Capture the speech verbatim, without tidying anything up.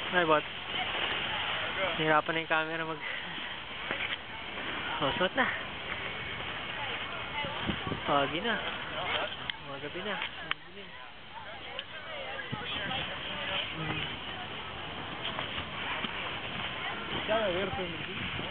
Ay, bot. Nahirapan na yung camera mag... Oh, suot na. Pagi na. Mga gabi na. Hmm.